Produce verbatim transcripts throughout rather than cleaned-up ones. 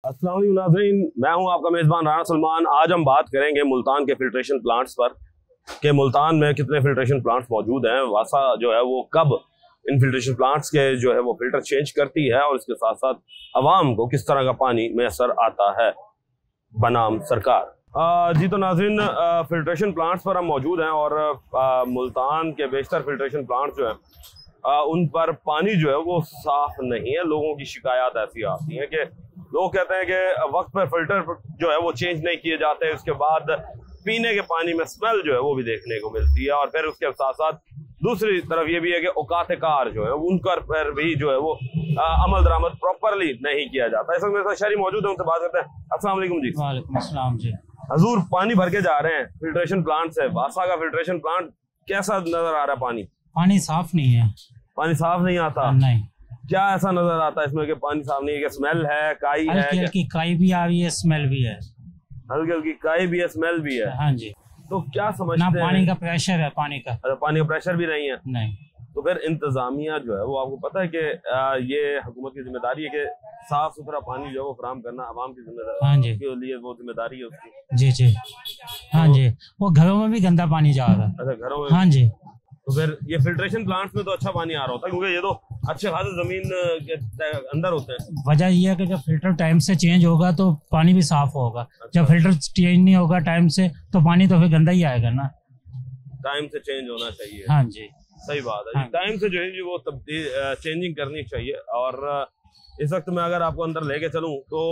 अस्सलाम वालेकुम नाज़रीन, मैं हूं आपका मेज़बान राना सलमान। आज हम बात करेंगे मुल्तान के फिल्ट्रेशन प्लांट्स पर कि मुल्तान में कितने फिल्ट्रेशन प्लांट्स मौजूद हैं, वासा जो है वो कब इन फिल्ट्रेशन प्लांट्स के जो है वो फिल्टर चेंज करती है और इसके साथ साथ अवाम को किस तरह का पानी मैसर आता है बनाम सरकार। आ, जी तो नाज़रीन, फिल्ट्रेशन प्लांट्स पर हम मौजूद हैं और आ, मुल्तान के बेशतर फिल्ट्रेशन प्लांट्स जो हैं आ, उन पर पानी जो है वो साफ नहीं है। लोगों की शिकायत ऐसी आती है कि लोग कहते हैं कि वक्त पर फिल्टर जो है वो चेंज नहीं किए जाते, उसके बाद पीने के पानी में स्मेल जो है वो भी देखने को मिलती है। और फिर उसके साथ साथ दूसरी तरफ ये भी है कि औकात कार जो है उन पर भी जो है वो आ, अमल दरामद प्रॉपरली नहीं किया जाता। इस वक्त शहरी मौजूद है, उनसे बात करते हैं। अस्सलाम वालेकुम जी। वालेकुम अस्सलाम जी। हजूर, पानी भर के जा रहे हैं फिल्ट्रेशन प्लांट से, वासा का फिल्ट्रेशन प्लांट कैसा नजर आ रहा है? पानी पानी साफ नहीं है। पानी साफ नहीं आता? नहीं। क्या ऐसा नजर आता है इसमें कि पानी साफ नहीं है? कि स्मेल है, काई है? हल्की हल्की काई भी आ रही है, स्मेल भी है। हल्की हल्की काई भी है, स्मेल भी है। हाँ जी। तो क्या समझते ना हैं? पानी का प्रेशर है, पानी का अच्छा, पानी का प्रेशर भी नहीं है? नहीं। तो फिर इंतजामिया जो है वो, आपको पता है कि ये हुकूमत की जिम्मेदारी है कि साफ सुथरा पानी जो है वो फराहम करना अवाम की जिम्मेदारी। हाँ जी, के लिए वो जिम्मेदारी है उसकी। जी जी। हाँ जी, वो घरों में भी गंदा पानी जा रहा है। अच्छा, घरों में? हाँ जी। तो फिर ये फिल्ट्रेशन प्लांट्स में तो अच्छा पानी आ रहा होता है, क्योंकि ये तो अच्छे खासे जमीन के अंदर होते हैं। वजह यह है कि जब फिल्टर टाइम से चेंज होगा तो पानी भी साफ होगा। अच्छा। जब फिल्टर चेंज नहीं होगा टाइम से तो पानी तो फिर गंदा ही आएगा ना। टाइम से चेंज होना चाहिए। हाँ जी, सही बात है। हाँ। टाइम से जो है वो तब्दील चेंजिंग करनी चाहिए। और इस वक्त मैं अगर आपको अंदर लेके चलूं तो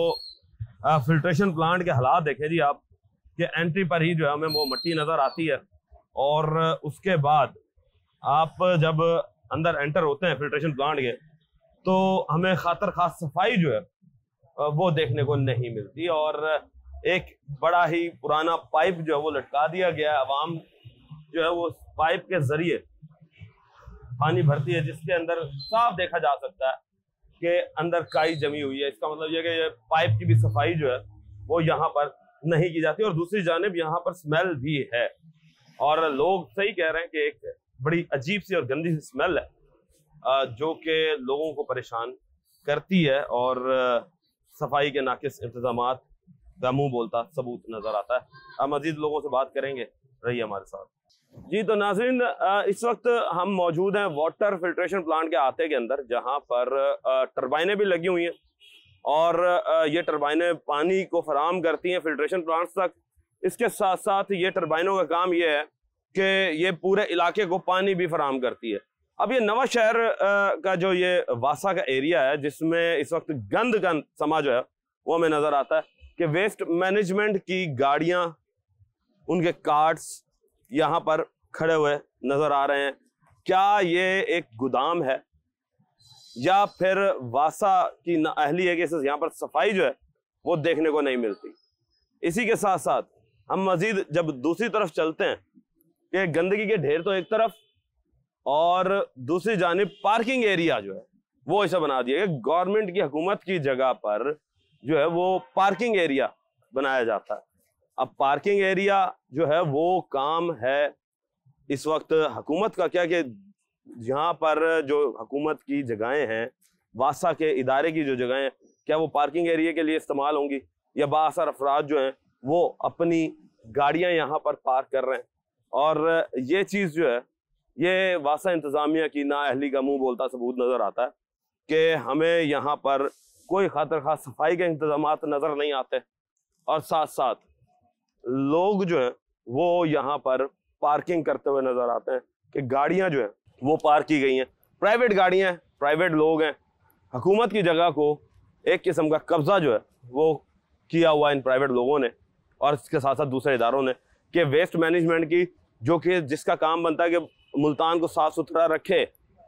फिल्ट्रेशन प्लांट के हालात देखें जी आप, कि एंट्री पर ही जो है हमें वो मिट्टी नजर आती है और उसके बाद आप जब अंदर एंटर होते हैं फिल्ट्रेशन प्लांट के तो हमें खातर खास सफाई जो है वो देखने को नहीं मिलती। और एक बड़ा ही पुराना पाइप जो है वो लटका दिया गया है। अवाम जो है वो पाइप के जरिए पानी भरती है, जिसके अंदर साफ देखा जा सकता है कि अंदर काई जमी हुई है। इसका मतलब यह कि ये पाइप की भी सफाई जो है वो यहाँ पर नहीं की जाती। और दूसरी जानिब यहाँ पर स्मेल भी है, और लोग सही कह रहे हैं कि एक बड़ी अजीब सी और गंदी सी स्मेल है जो कि लोगों को परेशान करती है। और सफाई के नाकिस इंतजामात का मुंह बोलता सबूत नजर आता है। अब मजीद लोगों से बात करेंगे, रहिए हमारे साथ। जी तो नाज़रीन, इस वक्त हम मौजूद हैं वाटर फिल्ट्रेशन प्लांट के आते के अंदर, जहां पर टरबाइनें भी लगी हुई हैं और ये टरबाइनें पानी को फराहम करती हैं फिल्ट्रेशन प्लांट्स तक। इसके साथ साथ ये टरबाइनों का काम ये है कि ये पूरे इलाके को पानी भी फराहम करती है। अब ये नवा शहर का जो ये वासा का एरिया है, जिसमें इस वक्त गंद गंद समा जो है वो हमें नजर आता है कि वेस्ट मैनेजमेंट की गाड़ियां, उनके कार्ट्स यहाँ पर खड़े हुए नजर आ रहे हैं। क्या ये एक गोदाम है या फिर वासा की नाअहली है कि यहाँ पर सफाई जो है वो देखने को नहीं मिलती? इसी के साथ साथ हम मजीद जब दूसरी तरफ चलते हैं कि गंदगी के ढेर तो एक तरफ और दूसरी जानिब पार्किंग एरिया जो है वो ऐसा बना दिया गया। गवर्नमेंट की हुकूमत की जगह पर जो है वो पार्किंग एरिया बनाया जाता है। अब पार्किंग एरिया जो है वो काम है इस वक्त हुकूमत का क्या, कि यहाँ पर जो हुकूमत की जगहें हैं, वासा के इदारे की जो जगहें, क्या वो पार्किंग एरिया के लिए इस्तेमाल होंगी या बाअसर अफराद जो हैं वो अपनी गाड़ियां यहाँ पर पार्क कर रहे हैं? और ये चीज़ जो है ये वासा इंतज़ामिया की नाअहली का मुंह बोलता सबूत नज़र आता है कि हमें यहाँ पर कोई खातर खास सफाई के इंतजामात नज़र नहीं आते। और साथ साथ लोग जो है वो यहाँ पर पार्किंग करते हुए नजर आते हैं कि गाड़ियां जो है वो पार्क की गई हैं, प्राइवेट गाड़ियां हैं, प्राइवेट लोग हैं। हुकूमत की जगह को एक किस्म का कब्जा जो है वो किया हुआ इन प्राइवेट लोगों ने और इसके साथ साथ दूसरे इदारों ने कि वेस्ट मैनेजमेंट की, जो कि जिसका काम बनता है कि मुल्तान को साफ सुथरा रखे,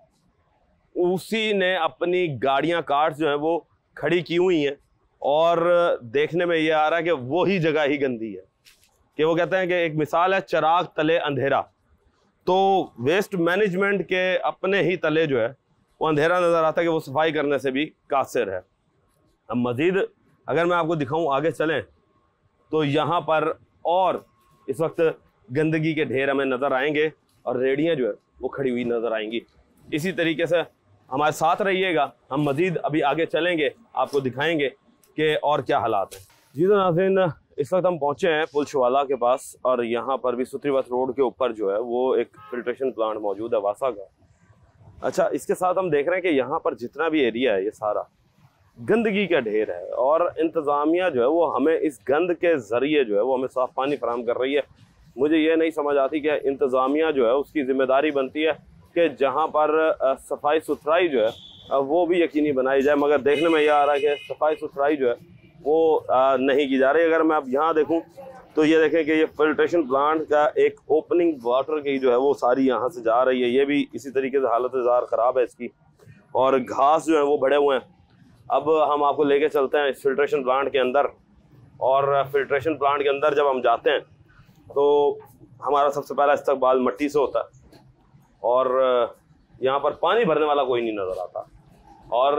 उसी ने अपनी गाड़ियां, कार्स जो है वो खड़ी की हुई हैं। और देखने में ये आ रहा है कि वो ही जगह ही गंदी है, कि वो कहते हैं कि एक मिसाल है चराग तले अंधेरा। तो वेस्ट मैनेजमेंट के अपने ही तले जो है वो अंधेरा नज़र आता है कि वो सफाई करने से भी कासिर है। अब मज़ीद अगर मैं आपको दिखाऊं, आगे चलें तो यहाँ पर और इस वक्त गंदगी के ढेर हमें नज़र आएंगे और रेडियाँ जो है वो खड़ी हुई नज़र आएंगी। इसी तरीके से हमारे साथ रहिएगा, हम मज़ीद अभी आगे चलेंगे, आपको दिखाएंगे कि और क्या हालात हैं। जी तो नाज़रीन, इस वक्त हम पहुंचे हैं पुलशवाला के पास और यहाँ पर भी सुत्रीवत रोड के ऊपर जो है वो एक फिल्ट्रेशन प्लांट मौजूद है वासा का। अच्छा, इसके साथ हम देख रहे हैं कि यहाँ पर जितना भी एरिया है ये सारा गंदगी का ढेर है और इंतज़ामिया जो है वो हमें इस गंद के ज़रिए जो है वो हमें साफ़ पानी फराहम कर रही है। मुझे ये नहीं समझ आती कि इंतज़ामिया जो है उसकी ज़िम्मेदारी बनती है कि जहाँ पर सफाई सुथराई जो है वो भी यकीनी बनाई जाए, मगर देखने में यह आ रहा है कि सफाई सुथराई जो है वो नहीं की जा रही। अगर मैं अब यहाँ देखूँ तो ये देखें कि ये फिल्ट्रेशन प्लांट का एक ओपनिंग वाटर की जो है वो सारी यहाँ से जा रही है, ये भी इसी तरीके से हालत ज़ार ख़राब है इसकी, और घास जो है वो बड़े हुए हैं। अब हम आपको लेके चलते हैं इस फिल्ट्रेशन प्लांट के अंदर, और फिल्ट्रेशन प्लांट के अंदर जब हम जाते हैं तो हमारा सबसे पहला इस्तकबाल मिट्टी से होता है और यहाँ पर पानी भरने वाला कोई नहीं नज़र आता। और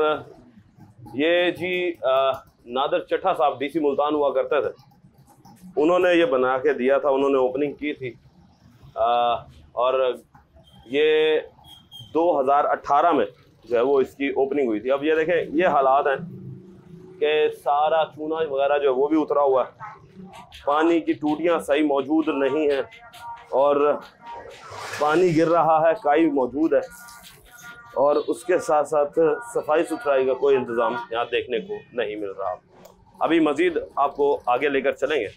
ये जी नादर चट्टा साहब डीसी मुल्तान हुआ करते थे, उन्होंने ये बना के दिया था, उन्होंने ओपनिंग की थी आ, और ये दो हज़ार अठारह में जो है वो इसकी ओपनिंग हुई थी। अब ये देखें ये हालात हैं कि सारा चूना वगैरह जो है वो भी उतरा हुआ है, पानी की टूटियां सही मौजूद नहीं हैं और पानी गिर रहा है, काई मौजूद है, और उसके साथ साथ सफाई सुथराई का कोई इंतज़ाम यहाँ देखने को नहीं मिल रहा। अभी मज़ीद आपको आगे लेकर चलेंगे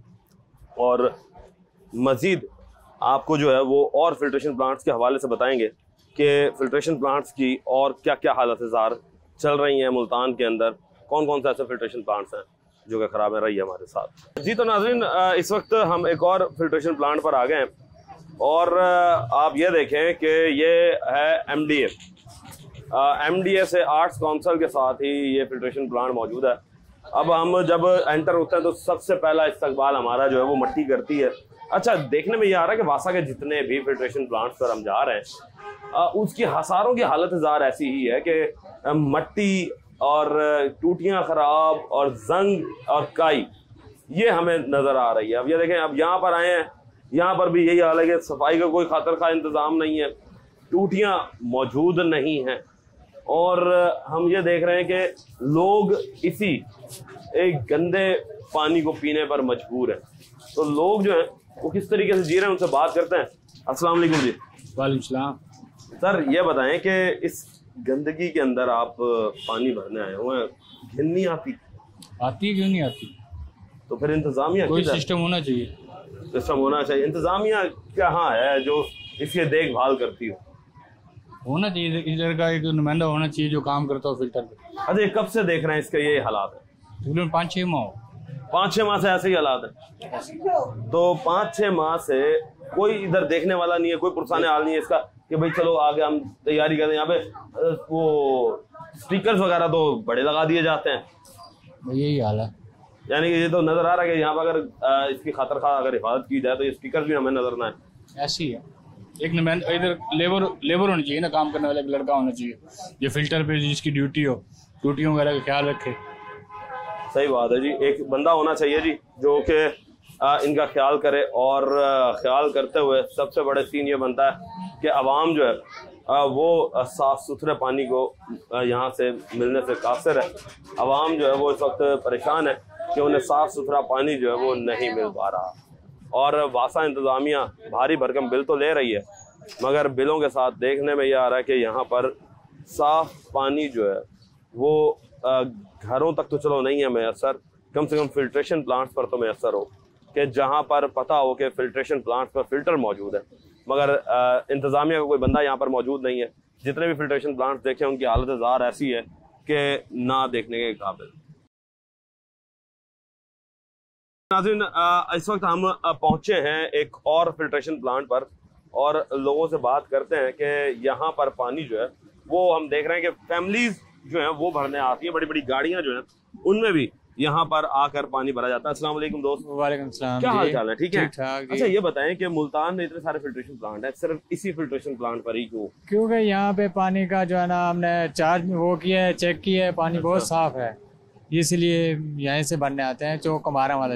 और मज़ीद आपको जो है वो और फिल्ट्रेशन प्लांट्स के हवाले से बताएंगे कि फिल्ट्रेशन प्लांट्स की और क्या क्या हालत ज़ार चल रही हैं मुल्तान के अंदर, कौन कौन से ऐसे फिल्ट्रेशन प्लांट्स हैं जो कि ख़राब है रही है हमारे साथ। जी तो नाज़रीन, इस वक्त हम एक और फिल्ट्रेशन प्लांट पर आ गए हैं और आप ये देखें कि ये है M D A M D A से आर्ट्स काउंसिल के साथ ही ये फिल्ट्रेशन प्लांट मौजूद है। अब हम जब एंटर होते हैं तो सबसे पहला इस्तकबाल हमारा जो है वो मिट्टी करती है। अच्छा, देखने में ये आ रहा है कि वासा के जितने भी फिल्ट्रेशन प्लांट्स पर हम जा रहे हैं आ, उसकी हसारों की हालत ज़ार ऐसी ही है कि मिट्टी और टूटियां खराब और जंग और काई ये हमें नज़र आ रही है। अब ये देखें, अब यहाँ पर आए हैं, यहाँ पर भी यही हाल है कि सफाई का कोई खातर खा इंतज़ाम नहीं है, टूटियां मौजूद नहीं हैं, और हम ये देख रहे हैं कि लोग इसी एक गंदे पानी को पीने पर मजबूर हैं। तो लोग जो हैं वो किस तरीके से जी रहे हैं, उनसे बात करते हैं। अस्सलाम वालेकुम जी। वालेकुम सलाम। सर ये बताएं कि इस गंदगी के अंदर आप पानी भरने आए हुए हैं, घिन नहीं आती? आती है, क्यों नहीं आती? तो फिर इंतजामिया कोई सिस्टम होना चाहिए। सिस्टम होना चाहिए। इंतजामिया कहाँ है जो इसकी देखभाल करती हो? होना चाहिए, इधर का एक नुमाइंदा होना चाहिए जो काम करता हो फिल्टर पे। अरे कब से देख रहे हैं इसका ये हालात है? तकरीबन पाँच छः माह पाँच छः माह से ऐसे ही हालात है। तो पाँच छः माह से कोई इधर देखने वाला नहीं है, कोई पुरसाने हाल नहीं है इसका कि भाई चलो आगे हम तैयारी करें। यहाँ पे वो स्टिकर्स वगैरह तो बड़े लगा दिए जाते हैं, यही हाल है। यानी कि ये तो नजर आ रहा है कि यहाँ पर अगर इसकी खातर खा अगर हिफाजत की जाए तो ये स्टिकर भी हमें नजर ना आए। ऐसी है, एक नुमाइंदा इधर लेबर लेबर होनी चाहिए ना, काम करने वाला एक लड़का होना चाहिए जो फिल्टर पे जिसकी ड्यूटी हो, ड्यूटियों वगैरह का ख्याल रखे। सही बात है जी, एक बंदा होना चाहिए जी जो कि इनका ख्याल करे, और ख्याल करते हुए सबसे बड़े सीन ये बनता है कि आवाम जो है वो साफ़ सुथरे पानी को यहाँ से मिलने से कासिर है। आवाम जो है वो इस वक्त परेशान है कि उन्हें साफ़ सुथरा पानी जो है वो नहीं मिल पा रहा, और वासा इंतज़ामिया भारी भरकम बिल तो ले रही है, मगर बिलों के साथ देखने में ये आ रहा है कि यहाँ पर साफ़ पानी जो है वो घरों तक तो चलो नहीं है मैसर, कम से कम फिल्ट्रेशन प्लांट्स पर तो मैसर हो कि जहाँ पर पता हो कि फिल्ट्रेशन प्लांट्स पर फिल्टर मौजूद है, मगर इंतज़ामिया का कोई बंदा यहाँ पर मौजूद नहीं है। जितने भी फिल्ट्रेशन प्लांट्स देखे उनकी हालत ज़ार ऐसी है कि ना देखने के काबिल। नाज़रीन, इस वक्त हम पहुँचे हैं एक और फिल्ट्रेशन प्लांट पर और लोगों से बात करते हैं कि यहाँ पर पानी जो है वो हम देख रहे हैं कि फैमिलीज जो है वो भरने आती है, बड़ी बड़ी गाड़ियाँ जो हैं उनमें भी यहाँ पर आकर पानी भरा जाता है। अस्सलाम वालेकुम दोस्त। वालेकुम सलाम। क्या हाल चाल है? ठीक है। अच्छा, ये बताएं कि मुल्तान में इतने सारे फिल्ट्रेशन प्लांट है, सिर्फ इसी फिल्ट्रेशन प्लांट पर ही क्यों? क्योंकि यहाँ पे पानी का जो है ना हमने चार्ज वो किया है, चेक किया है, पानी बहुत साफ है, इसलिए यहीं से भरने आते हैं चौक कमारा वाले से।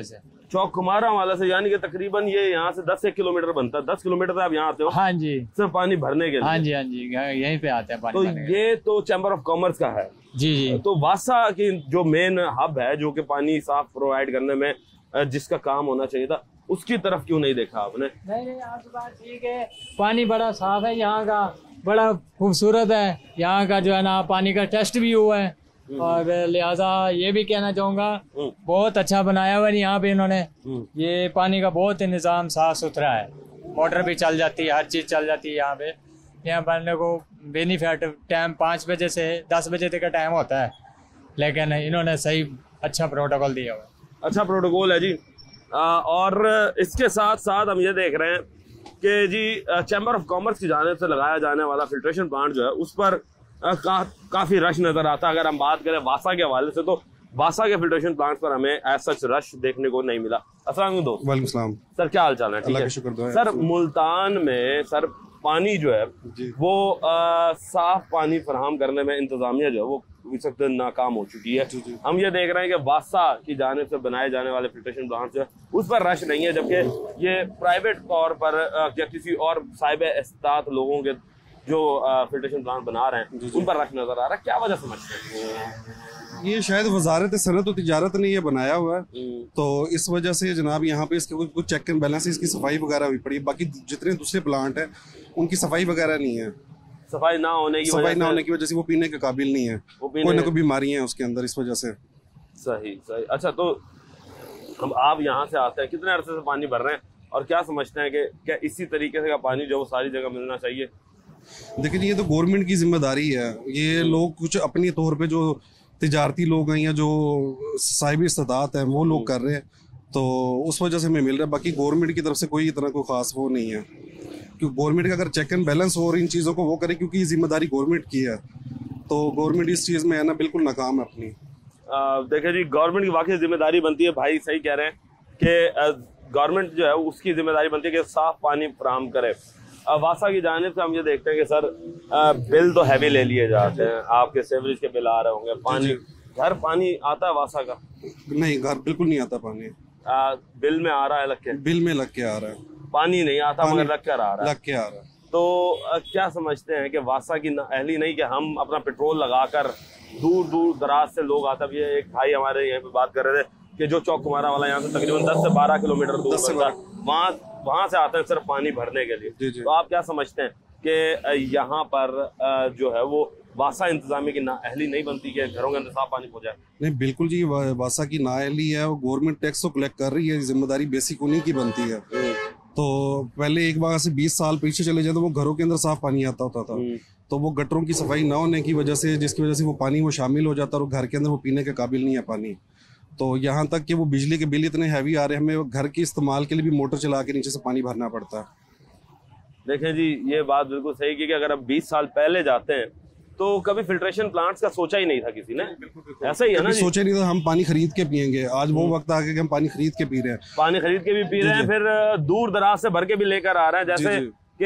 चौक कुमारा वाला से, यानी कि तकरीबन ये यहाँ से दस एक किलोमीटर बनता है। दस किलोमीटर से आप यहाँ आते हो? हाँ जी, सिर्फ पानी भरने के लिए? हाँ जी, हाँ जी, यहीं पे आते हैं पानी तो भरने के ये तो चैम्बर ऑफ कॉमर्स का है जी जी। तो वासा की जो मेन हब है जो कि पानी साफ प्रोवाइड करने में जिसका काम होना चाहिए था, उसकी तरफ क्यों नहीं देखा आपने? नहीं नहीं, आपकी बात ठीक है, पानी बड़ा साफ है यहाँ का, बड़ा खूबसूरत है यहाँ का जो है ना, पानी का टेस्ट भी हुआ है और लिहाजा ये भी कहना चाहूँगा बहुत अच्छा बनाया हुआ है यहाँ पे इन्होंने। ये पानी का बहुत निज़ाम साफ सुथरा है, मोटर भी चल जाती है, हर चीज़ चल जाती है यहाँ पे। यहाँ बनने को बेनिफिट टाइम पाँच बजे से दस बजे तक का टाइम होता है, लेकिन इन्होंने सही अच्छा प्रोटोकॉल दिया हुआ है। अच्छा प्रोटोकॉल है जी। आ, और इसके साथ साथ हम ये देख रहे हैं कि जी चैम्बर ऑफ कॉमर्स की जानिब से लगाया जाने वाला फिल्ट्रेशन प्लांट जो है उस पर आ, का, काफी रश नजर आता है। अगर हम बात करें वासा के हवाले से तो वासा के फिल्ट्रेशन प्लांट पर हमें एज सच रश देखने को नहीं मिला। अस्सलाम वालेकुम दोस्त। वालेकुम सलाम सर, क्या हाल चाल है? ठीक है सर। मुल्तान में सर पानी जो है वो आ, साफ पानी फराहम करने में इंतजामिया जो है वो इस वक्त नाकाम हो चुकी है। हम ये देख रहे हैं कि वासा की जानिब से बनाए जाने वाले फिल्ट्रेशन प्लांट जो है उस पर रश नहीं है, जबकि ये प्राइवेट तौर पर या किसी और साहिब इस्तात लोगों के जो फिल्ट्रेशन प्लांट बना रहे हैं उन पर रश नजर आ रहा है। क्या वजह समझते हैं? ये शायद वजारत सनत और तिजारत ने ये बनाया हुआ है, तो इस वजह से जनाब यहाँ पे इसके कुछ चेक एंड बैलेंस, इसकी सफाई वगैरह हुई पड़ी। बाकी जितने दूसरे प्लांट है उनकी सफाई वगैरह नहीं है, सफाई ना होने की सफाई ना होने की वजह से वो पीने के काबिल नहीं है, कोई ना कोई बीमारी है उसके अंदर, इस वजह से। सही सही। अच्छा, तो हम आप यहाँ से आते हैं, कितने अरसे से पानी भर रहे हैं और क्या समझते हैं कि क्या इसी तरीके से का पानी जो वो सारी जगह मिलना चाहिए? देखिए ये तो गवर्नमेंट की जिम्मेदारी है, ये लोग कुछ अपने तौर पे जो तिजारती लोग हैं या जो साहिब इस्तात हैं वो लोग कर रहे हैं, तो उस वजह से हमें मिल रहा है। बाकी गवर्नमेंट की तरफ से कोई इतना कोई खास वो नहीं है, क्योंकि गवर्नमेंट का अगर चेक एंड बैलेंस हो और इन चीज़ों को वो करे, क्योंकि ये जिम्मेदारी गवर्नमेंट की है, तो गवर्नमेंट इस चीज़ में है ना बिल्कुल नाकाम है अपनी। देखिए जी, गवर्नमेंट की वाकई जिम्मेदारी बनती है, भाई सही कह रहे हैं कि गवर्नमेंट जो है उसकी जिम्मेदारी बनती है कि साफ पानी फराहम करे। वासा की जानिब से हम ये देखते हैं कि सर आ, बिल तो हैवी ले लिए जाते हैं, आपके सेवरेज के बिल आ रहे होंगे, पानी घर पानी आता है वासा का? नहीं, घर बिल्कुल नहीं आता पानी। आ, बिल में आ रहा है लग के? बिल में लग के आ रहा है, पानी नहीं आता मगर लग कर आ रहा है। लग के आ रहा है। तो आ, क्या समझते हैं कि वासा की अहली नहीं कि हम अपना पेट्रोल लगाकर दूर दूर दराज से लोग आते? ये एक भाई हमारे यहाँ पे बात कर रहे थे कि जो चौक कुमारा वाला यहाँ से तकरीबन दस से बारह किलोमीटर दूर पड़ता है, वहाँ वहाँ से आते हैं सिर्फ पानी भरने के लिए। जी जी। तो आप क्या समझते हैं कि यहाँ पर जो है वो वासा इंतजामी की नाअहली नहीं बनती कि घरों के अंदर साफ पानी पहुंच जाए? नहीं, बिल्कुल जी, वासा की नाअहली है, गवर्नमेंट टैक्स तो कलेक्ट कर रही है, जिम्मेदारी बेसिक उन्हीं की बनती है। तो पहले एक बार से बीस साल पीछे चले जाए तो वो घरों के अंदर साफ पानी आता होता था, तो वो गटरों की सफाई ना होने की वजह से, जिसकी वजह से वो पानी वो शामिल हो जाता और घर के अंदर वो पीने के काबिल नहीं है पानी। तो यहाँ तक कि वो बिजली के बिल इतने हैवी आ रहे हैं, हमें घर के इस्तेमाल के लिए भी मोटर चला के नीचे से पानी भरना पड़ता है। देखें जी, ये बात बिल्कुल सही की कि अगर आप बीस साल पहले जाते हैं तो कभी फिल्ट्रेशन प्लांट्स का सोचा ही नहीं था किसी ने, ऐसा ही है ना? सोचा नहीं था, हम पानी खरीद के पियेंगे। आज वो वक्त आ गया कि हम पानी खरीद के पी रहे हैं, पानी खरीद के भी पी रहे हैं, फिर दूर दराज से भर के भी लेकर आ रहे हैं। जैसे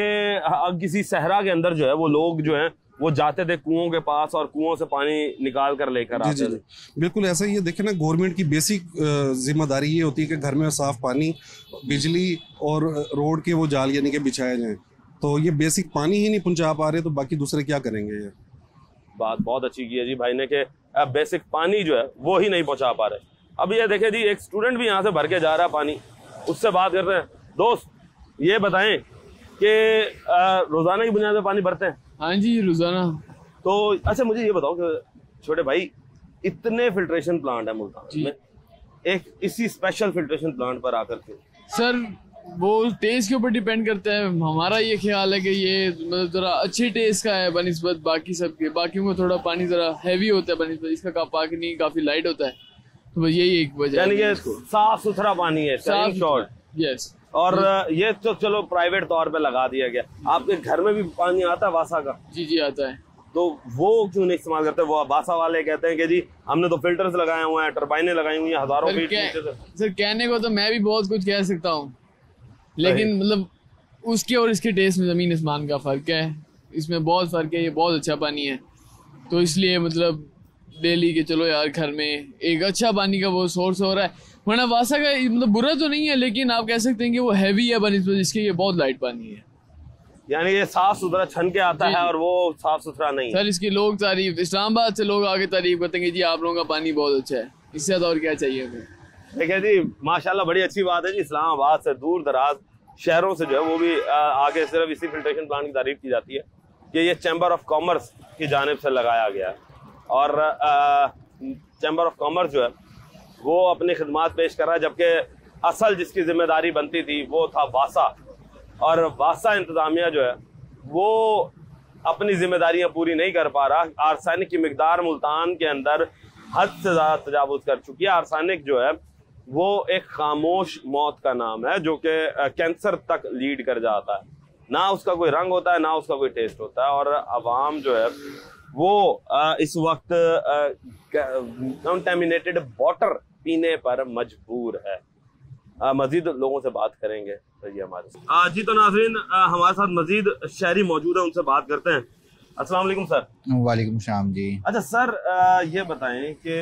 कि किसी सहरा के अंदर जो है वो लोग जो है वो जाते थे कुओं के पास और कुओं से पानी निकाल कर लेकर आते थे। बिल्कुल ऐसा ही है। देखे ना, गवर्नमेंट की बेसिक जिम्मेदारी ये होती है कि घर में साफ पानी, बिजली और रोड के वो जाल यानी कि बिछाए जाएं, तो ये बेसिक पानी ही नहीं पहुंचा पा रहे, तो बाकी दूसरे क्या करेंगे? ये बात बहुत अच्छी की है जी भाई ने कि अब बेसिक पानी जो है वो ही नहीं पहुंचा पा रहे। अब ये देखे जी, एक स्टूडेंट भी यहाँ से भर के जा रहा है पानी, उससे बात करते हैं। दोस्त ये बताएं कि रोजाना की बुनियाद पर पानी भरते हैं? हाँ जी, रोजाना। तो अच्छा मुझे ये बताओ कि छोटे भाई, इतने फिल्ट्रेशन प्लांट है मुल्तान में, एक इसी स्पेशल फिल्ट्रेशन प्लांट पर आकर के सर वो टेस्ट के ऊपर डिपेंड करता है। हमारा ये ख्याल है कि ये मतलब जरा अच्छे टेस्ट का है बनिस्बत बाकी सब के। बाकियों में थोड़ा पानी जरा हैवी होता है बनिस्बत, इसका का पानी काफी लाइट होता है, तो बस यही एक वजह है। यानी कि साफ सुथरा पानी है, साफ शॉर्ट। यस। और ये तो चलो प्राइवेट तौर पे लगा दिया गया, आपके घर में भी पानी आता है वासा का? जी जी आता है। तो वो क्यों नहीं इस्तेमाल करते? वो वासा वाले कहते हैं कि जी हमने तो फिल्टर्स लगाए हुए हैं, टर्बाइनें लगाई हुई हैं हजारों फीट नीचे से। सर कहने को तो मैं भी बहुत कुछ कह सकता हूँ, लेकिन मतलब उसके और इसके टेस्ट में जमीन आसमान का फर्क है। इसमें बहुत फर्क है, ये बहुत अच्छा पानी है, तो इसलिए मतलब डेली के चलो यार घर में एक अच्छा पानी का वो सोर्स हो रहा है। वरना वासा का मतलब बुरा तो नहीं है, लेकिन आप कह सकते हैं कि वो हैवी है बनिस्बत इसके, ये बहुत लाइट पानी है। यानी ये साफ सुथरा छन के आता है और वो साफ सुथरा नहीं है। सर इसकी लोग तारीफ, इस्लामाबाद से लोग आगे तारीफ करते हैं कि जी आप लोगों का पानी बहुत अच्छा है, इससे ज्यादा और क्या चाहिए हमें। देखिए जी माशाल्लाह बड़ी अच्छी बात है जी, इस्लामाबाद से दूर दराज शहरों से जो है वो भी आगे सिर्फ इसी फिल्ट्रेशन प्लांट की तारीफ की जाती है कि ये चैम्बर ऑफ कॉमर्स की जानिब से लगाया गया है। और चैम्बर ऑफ कॉमर्स जो है वो अपनी खिदमात पेश कर रहा है, जबकि असल जिसकी जिम्मेदारी बनती थी वो था वासा, और वासा इंतजामिया जो है वो अपनी जिम्मेदारियां पूरी नहीं कर पा रहा। आर्सेनिक की मिकदार मुल्तान के अंदर हद से ज़्यादा तजावुज कर चुकी है। आर्सेनिक जो है वो एक खामोश मौत का नाम है जो कि कैंसर तक लीड कर जाता है, ना उसका कोई रंग होता है ना उसका कोई टेस्ट होता है, और अवाम जो है वो इस वक्त कंटामिनेटेड वाटर पीने पर मजबूर है। मजीद लोगों से बात करेंगे तो ये हमारे जी। तो नाज़रीन हमारे साथ मजीद शहरी मौजूद है, उनसे बात करते हैं। अस्सलाम वालेकुम सर। वालेकुम सलाम जी। अच्छा सर ये बताएं कि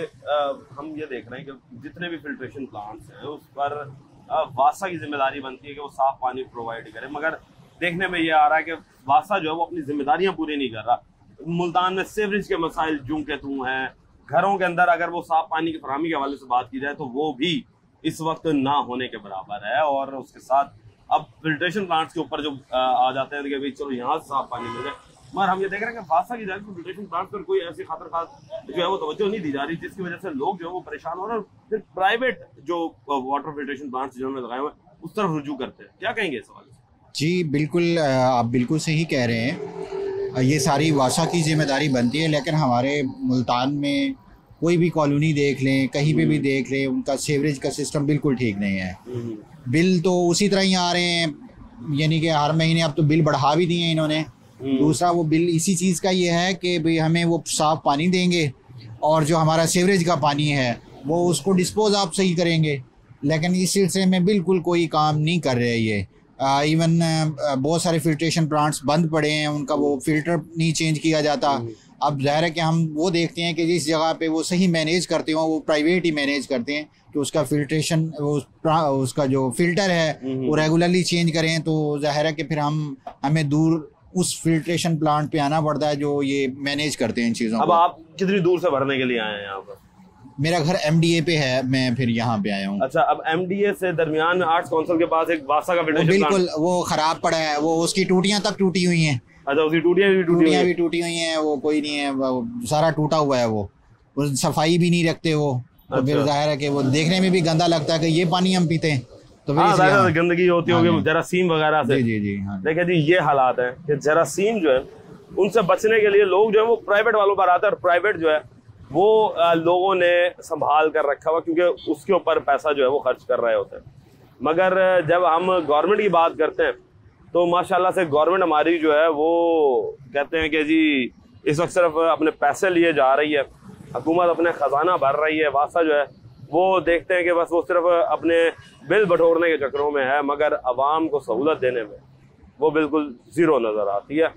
हम ये देख रहे हैं कि जितने भी फिल्ट्रेशन प्लांट्स हैं उस पर वासा की जिम्मेदारी बनती है कि वो साफ पानी प्रोवाइड करे, मगर देखने में ये आ रहा है कि वासा जो है वो अपनी जिम्मेदारियां पूरी नहीं कर रहा। मुल्तान में सीवरेज के मसाइल जूं के तू हैं, घरों के अंदर अगर वो साफ पानी की फराहमी के हवाले से बात की जाए तो वो भी इस वक्त ना होने के बराबर है। और उसके साथ अब फिल्ट्रेशन प्लांट्स के ऊपर जो आ जाते हैं कि भाई चलो यहाँ से साफ पानी मिल जाए, मगर हम ये देख रहे हैं कि वासा की जानिब फिल्ट्रेशन प्लांट्स पर कोई ऐसी खातर खास जो है वो तवज्जो नहीं दी जा रही, जिसकी वजह से लोग जो है वो परेशान हो रहे हैं। फिर प्राइवेट जो वाटर फिल्ट्रेशन प्लांट्स जिन्होंने लगाए हुए उस तरफ रुजू करते हैं। क्या कहेंगे इस सवाल से? जी बिल्कुल, आप बिल्कुल सही कह रहे हैं, ये सारी वासा की जिम्मेदारी बनती है, लेकिन हमारे मुल्तान में कोई भी कॉलोनी देख लें, कहीं पे भी देख लें, उनका सीवरेज का सिस्टम बिल्कुल ठीक नहीं है। बिल तो उसी तरह ही आ रहे हैं, यानी कि हर महीने अब तो बिल बढ़ा भी दिए इन्होंने। दूसरा वो बिल इसी चीज़ का ये है कि भाई हमें वो साफ पानी देंगे और जो हमारा सीवरेज का पानी है वो उसको डिस्पोज आप सही करेंगे, लेकिन इस सिलसिले में बिल्कुल कोई काम नहीं कर रहे ये। इवन बहुत सारे फिल्ट्रेशन प्लांट्स बंद पड़े हैं, उनका वो फिल्टर नहीं चेंज किया जाता। अब जाहिर है कि हम वो देखते हैं कि जिस जगह पे वो सही मैनेज करते हो वो प्राइवेट ही मैनेज करते हैं कि उसका फिल्ट्रेशन वो उसका जो फिल्टर है वो रेगुलरली चेंज करें, तो जाहिर है कि फिर हम हमें दूर उस फिल्ट्रेशन प्लांट पे आना पड़ता है जो ये मैनेज करते हैं इन चीज़ों को। अब आप कितनी दूर से भरने के लिए आए हैं यहाँ पर? मेरा घर एमडीए पे है, मैं फिर यहाँ पे आया हूँ। अच्छा, अब एमडीए से दरमियान में आर्ट्स काउंसिल के पास एक वासा का फिल्ट्रेशन बिल्कुल वो खराब पड़ा है, वो उसकी टूटियां तक टूटी हुई हैं। अच्छा, उसकी टूटियां भी टूटी टूटियां भी टूटी हुई हैं, वो कोई नहीं है, वो सारा टूटा हुआ है, वो सफाई भी नहीं रखते वो। तो फिर जाहिर है कि वो देखने में भी गंदा लगता है कि ये पानी हम पीते हैं तो हाँ, गंदगी होती होगी जरासीम वगैरह से। जी जी जी हाँ। देखिए जी ये हालात है कि जरासीम जो है उनसे बचने के लिए लोग जो है वो प्राइवेट वालों पर आते हैं, और प्राइवेट जो है वो लोगों ने संभाल कर रखा हुआ क्योंकि उसके ऊपर पैसा जो है वो खर्च कर रहे होते हैं। मगर जब हम गवर्नमेंट की बात करते हैं तो माशाल्लाह से गवर्नमेंट हमारी जो है वो कहते हैं कि जी इस वक्त सिर्फ अपने पैसे लिए जा रही है, हुकूमत अपने खजाना भर रही है। वासा जो है वो देखते हैं कि बस वो सिर्फ अपने बिल बटोरने के चक्करों में है, मगर अवाम को सहूलत देने में वो बिल्कुल ज़ीरो नज़र आती है।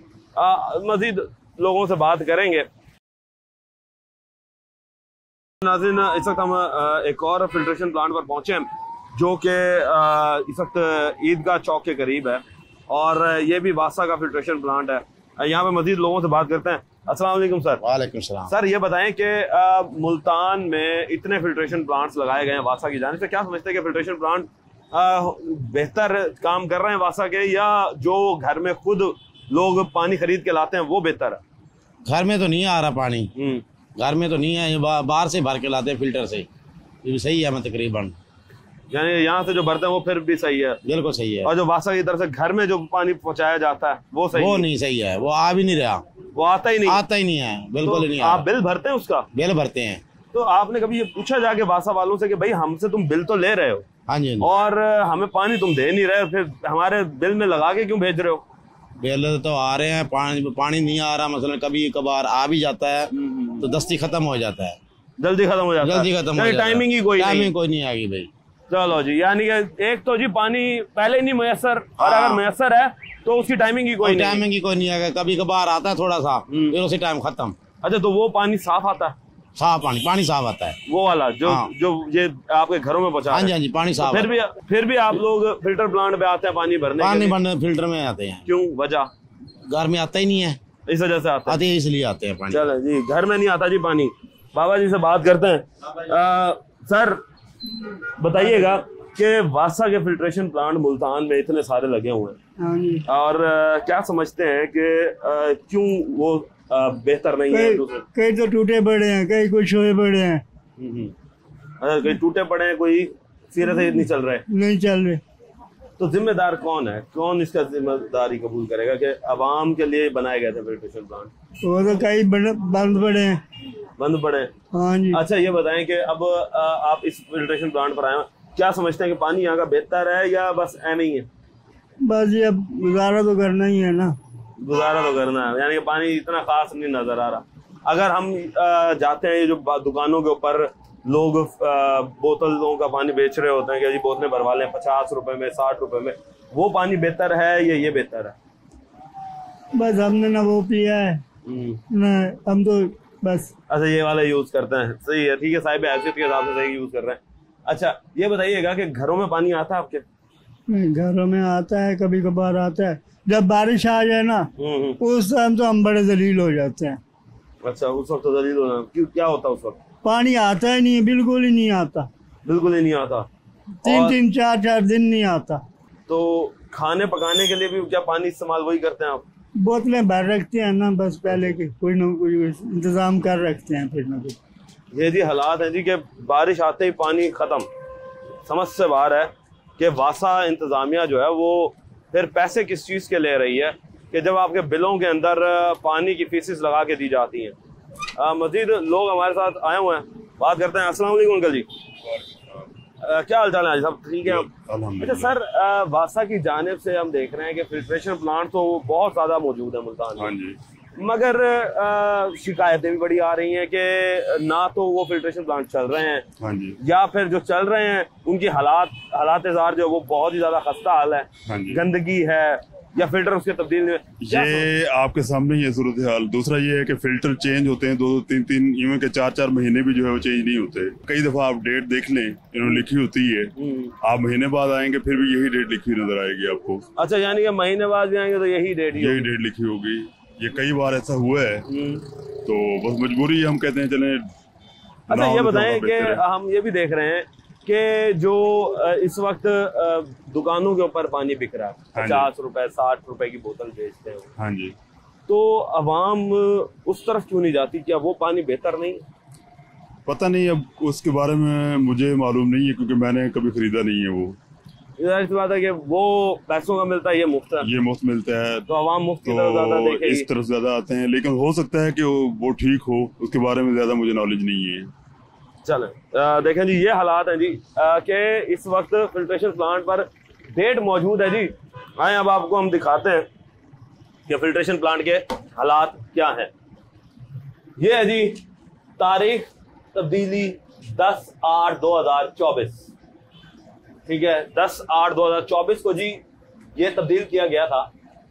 मज़ीद लोगों से बात करेंगे। नाज़रीन इस वक्त हम एक और फिल्ट्रेशन प्लांट पर पहुंचे हैं जो कि इस वक्त ईदगाह चौक के करीब है, और ये भी वासा का फिल्ट्रेशन प्लांट है। यहाँ पे मज़ीद लोगों से बात करते हैं। अस्सलाम वालेकुम सर। वालेकुम सलाम। सर ये बताएं कि मुल्तान में इतने फिल्ट्रेशन प्लांट्स लगाए गए हैं वासा की जानिब से, क्या समझते हैं कि फिल्ट्रेशन प्लांट बेहतर काम कर रहे हैं वासा के, या जो घर में खुद लोग पानी खरीद के लाते हैं वो बेहतर है? घर में तो नहीं आ रहा पानी, घर में तो नहीं है, बाहर से भर के लाते हैं फिल्टर से, ये भी सही है। मैं तकरीबन यानी यहाँ से जो भरते हैं वो फिर भी सही है? बिल्कुल सही है। और जो वासा की तरफ से घर में जो पानी पहुँचाया जाता है वो सही वो नहीं सही है, वो आ भी नहीं रहा, वो आता ही नहीं आता ही नहीं है, बिल्कुल तो नहीं। आप बिल भरते हैं उसका? बिल भरते हैं। तो आपने कभी ये पूछा जाके वासा वालों से कि भाई हमसे तुम बिल तो ले रहे हो, हाँ जी, और हमें पानी तुम दे नहीं रहे, फिर हमारे बिल में लगा के क्यों भेज रहे हो? बिल तो आ रहे हैं, पानी पानी नहीं आ रहा, मसलन कभी कभार आ भी जाता है तो दस्ती खत्म हो जाता है, जल्दी खत्म हो जाता है, जल्दी खत्म हो जाता है, टाइमिंग ही कोई टाइमिंग कोई नहीं आएगी भाई। चलो जी, यानी कि एक तो जी पानी पहले नहीं मैसर, और अगर मैसर है तो उसकी टाइमिंग ही कोई नहीं, टाइमिंग ही कोई नहीं आएगा, कभी कभार आता है थोड़ा सा, फिर उसी टाइम खत्म। अच्छा, तो वो पानी साफ आता है? साफ पानी, पानी साफ आता है वो वाला जो हाँ। जो ये आपके घरों में पहुंचा हाँ जी हाँ जी, पानी साफ। फिर भी फिर भी आप लोग फिल्टर प्लांट पे आते हैं पानी भरने के पानी लिए? भरने फिल्टर में आते हैं। क्यों, वजह? घर में आता ही नहीं है, इस वजह से आते हैं। आते हैं इसलिए आते हैं पानी। चलो जी, घर में नहीं आता जी पानी। बाबा जी से बात करते हैं। आ, सर बताइएगा कि वासा के फिल्ट्रेशन प्लांट मुल्तान में इतने सारे लगे हुए हैं और आ, क्या समझते हैं कि आ, क्यों वो आ, बेहतर नहीं है? कई तो टूटे पड़े हैं, कई कुछ हुए पड़े हैं। अच्छा, कई टूटे पड़े हैं, कोई सिरे से नहीं चल रहे नहीं चल रहे। तो जिम्मेदार कौन है, कौन इसका जिम्मेदारी कबूल करेगा कि अवाम के लिए बनाए गए थे फिल्ट्रेशन प्लांट? वो तो कई बंद पड़े हैं। बंद पड़े हैं? हाँ जी। अच्छा ये बताएं कि अब आ, आप इस फिल्ट्रेशन प्लांट पर आए हैं, क्या समझते हैं कि पानी यहाँ का बेहतर है या बस ऐसे ही है? बस ये अब गुजारा तो करना ही है ना। गुजारा तो करना है, यानी कि पानी इतना खास नहीं नजर आ रहा। अगर हम आ, जाते हैं, ये जो दुकानों के ऊपर लोग बोतलों का पानी बेच रहे होते हैं कि जी बोतलें भरवा लें पचास रुपए में, साठ रुपए में, वो पानी बेहतर है या ये बेहतर है? बस हमने ना वो पिया है ना, हम तो बस। अच्छा ये वाला यूज करते हैं, सही है, ठीक है, साहिब हैसियत के हिसाब से सही यूज कर रहे हैं। अच्छा ये बताइएगा कि घरों में पानी आता है आपके? घरों में आता है, कभी कभार आता है। जब बारिश आ जाए ना उस टाइम तो हम बड़े जलील हो जाते हैं। अच्छा उस वक्त तो जलील होना, क्यों, क्या होता है उस वक्त? पानी आता ही नहीं, बिल्कुल ही नहीं आता। बिल्कुल ही नहीं आता? तीन तीन चार चार दिन नहीं आता। तो खाने पकाने के लिए भी क्या पानी इस्तेमाल वही करते हैं आप? बोतलें भर रखते हैं ना, बस पहले के कोई ना कोई इंतजाम कर रखते हैं फिर ना कुछ। ये जी हालात हैं जी कि बारिश आते ही पानी खत्म। समझ से बाहर है कि वासा इंतजामिया जो है वो फिर पैसे किस चीज़ के ले रही है कि जब आपके बिलों के अंदर पानी की फीसिस लगा के दी जाती हैं। मजीद लोग हमारे साथ आए हुए हैं, बात करते हैं। अस्सलाम वालेकुम अंकल जी, आ, क्या हाल चाल है सब ठीक है आप? अच्छा सर, आ, वासा की जानिब से हम देख रहे हैं कि फिल्ट्रेशन प्लांट तो बहुत ज़्यादा मौजूद है मुल्तान में, मगर आ, शिकायतें भी बड़ी आ रही हैं कि ना तो वो फिल्ट्रेशन प्लांट चल रहे हैं, हाँ जी, या फिर जो चल रहे हैं उनकी हालात हालात जार जो वो बहुत ही ज्यादा खस्ता हाल है, हाँ जी, गंदगी है या फिल्टर उसके तब्दील में। ये आपके सामने ये सूरत हाल। दूसरा ये है कि फिल्टर चेंज होते हैं दो दो तीन तीन इवन के चार चार महीने भी जो है वो चेंज नहीं होते। कई दफा आप डेट देख लें, इन्होंने लिखी होती है, आप महीने बाद आएंगे फिर भी यही डेट लिखी नजर आएगी आपको। अच्छा, यानी कि महीने बाद भी आएंगे तो यही डेट यही डेट लिखी होगी। ये कई बार ऐसा हुआ है, तो बस मजबूरी है, हम कहते हैं चले। अच्छा ये बताएं कि हम ये भी देख रहे हैं कि जो इस वक्त दुकानों के ऊपर पानी बिक रहा है, पचास रुपए साठ रुपए की बोतल बेचते हैं, हाँ जी, तो अवाम उस तरफ क्यों नहीं जाती? क्या वो पानी बेहतर नहीं? पता नहीं, अब उसके बारे में मुझे मालूम नहीं है क्योंकि मैंने कभी खरीदा नहीं है। वो जाहिर बात है कि वो पैसों का मिलता है, ये मुफ्त है, ये मुफ्त मिलता है, तो अवाम मुफ्त की तरफ ज्यादा देखेगी, इस तरफ ज्यादा आते हैं। लेकिन हो सकता है कि वो ठीक हो, उसके बारे में ज्यादा मुझे नॉलेज नहीं है। चलें, देखें जी ये हालात हैं जी कि इस वक्त फिल्ट्रेशन प्लांट पर डेट मौजूद है जी। आए अब आपको हम दिखाते हैं कि फिल्ट्रेशन प्लांट के हालात क्या हैं। ये है जी तारीख तब्दीली दस आठ दो हजार चौबीस, ठीक है, दस आठ दो हजार चौबीस को जी ये तब्दील किया गया था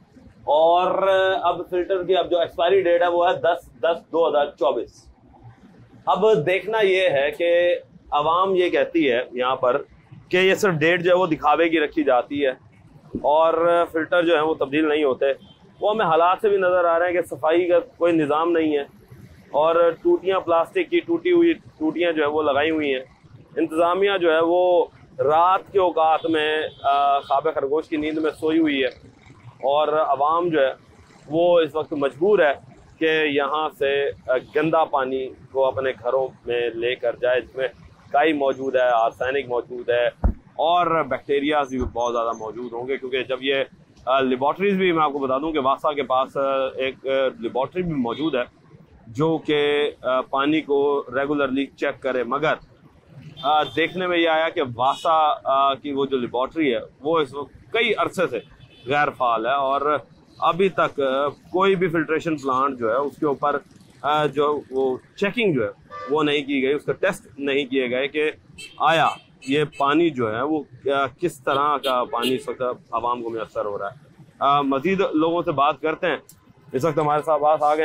और अब फिल्टर की अब जो एक्सपायरी डेट है वो है दस दस दो हजार चौबीस। अब देखना ये है कि अवाम ये कहती है यहाँ पर कि ये सिर्फ डेट जो है वो दिखावे की रखी जाती है और फिल्टर जो है वो तब्दील नहीं होते। वो हमें हालात से भी नज़र आ रहे हैं कि सफाई का कोई निज़ाम नहीं है और टूटियाँ प्लास्टिक की टूटी हुई टूटियाँ जो है वो लगाई हुई हैं। इंतज़ामिया जो है वो रात के औकात में ख्वाब खरगोश की नींद में सोई हुई है और अवाम जो है वो इस वक्त मजबूर है कि यहाँ से गंदा पानी को अपने घरों में लेकर जाए, जिसमें काई मौजूद है, आर्सेनिक मौजूद है और बैक्टीरियाज भी बहुत ज़्यादा मौजूद होंगे। क्योंकि जब ये लेबॉर्ट्रीज भी, मैं आपको बता दूं कि वासा के पास एक लेबॉर्ट्री भी मौजूद है जो कि पानी को रेगुलरली चेक करे, मगर आ, देखने में ये आया कि वासा आ, की वो जो लेबॉर्ट्री है वो इस वक्त कई अरसे से गैर फाल है और अभी तक कोई भी फिल्ट्रेशन प्लांट जो है उसके ऊपर जो वो चेकिंग जो है वो नहीं की गई, उसका टेस्ट नहीं किए गए कि आया ये पानी जो है वो किस तरह का पानी इस वक्त आवाम को मैसर हो रहा है। मज़ीद लोगों से बात करते हैं। इस वक्त हमारे साथ पास आ गए हैं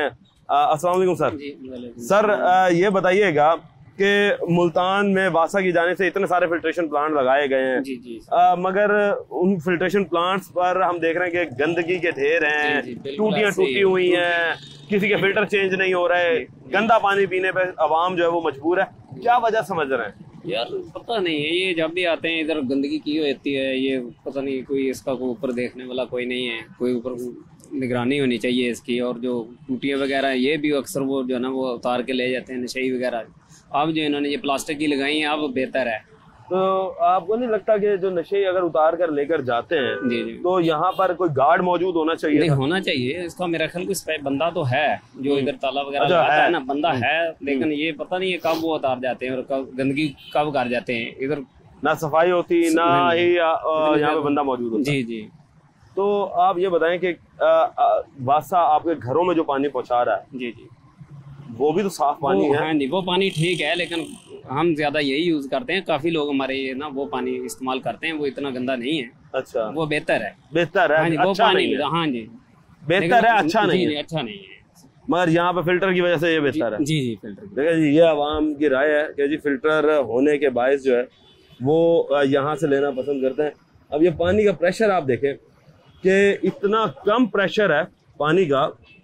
अस्सलाम वालेकुम सर। सर आ, ये बताइएगा कि मुल्तान में वासा की जाने से इतने सारे फिल्ट्रेशन प्लांट लगाए गए हैं जी जी। आ, मगर उन फिल्ट्रेशन प्लांट्स पर हम देख रहे हैं कि गंदगी के ढेर हैं, टूटियां टूटी हुई हैं, किसी के फिल्टर चेंज नहीं हो रहे, गंदा पानी पीने पे अवाम जो है वो मजबूर है। क्या वजह समझ रहे हैं? यार पता नहीं है, ये जब भी आते हैं इधर गंदगी की होती है, ये पता नहीं कोई इसका कोई ऊपर देखने वाला कोई नहीं है, कोई ऊपर निगरानी होनी चाहिए इसकी। और जो टूटियाँ वगैरह ये भी अक्सर वो जो है ना वो उतार के ले जाते हैं नशेई वगैरह। अब जो इन्होंने ये प्लास्टिक की लगाई है अब बेहतर है। तो आपको नहीं लगता कि जो नशे अगर उतार कर लेकर जाते हैं जी जी। तो यहाँ पर कोई गार्ड मौजूद होना चाहिए? नहीं होना चाहिए, इसका मेरा ख्याल कोई बंदा तो है जो इधर ताला वगैरह लगाता है ना, बंदा है, लेकिन ये पता नहीं है कब वो उतार जाते हैं और कब गंदगी कब कर जाते हैं। इधर ना सफाई होती ना ही यहाँ पे बंदा मौजूद होता। जी जी। तो आप ये बताएं कि वासा आपके घरों में जो पानी पहुँचा रहा है जी जी वो भी तो साफ पानी है? हाँ जी, वो पानी ठीक है, लेकिन हम ज्यादा यही यूज करते हैं। काफी लोग हमारे ये ना वो पानी इस्तेमाल करते हैं, वो इतना गंदा नहीं है। अच्छा, वो बेहतर है। बेहतर है, हाँ जी, अच्छा वो पानी नहीं है। हाँ जी बेहतर है, अच्छा नहीं है। अच्छा नहीं है, मगर यहाँ पे फिल्टर की वजह से ये बेहतर है। जी जी फिल्टर। देखिए जी, ये आवाम की राय है कि जी फिल्टर होने के बायस जो है वो यहाँ से लेना पसंद करते हैं। अब ये पानी का प्रेशर आप देखें कि इतना कम प्रेशर है पानी का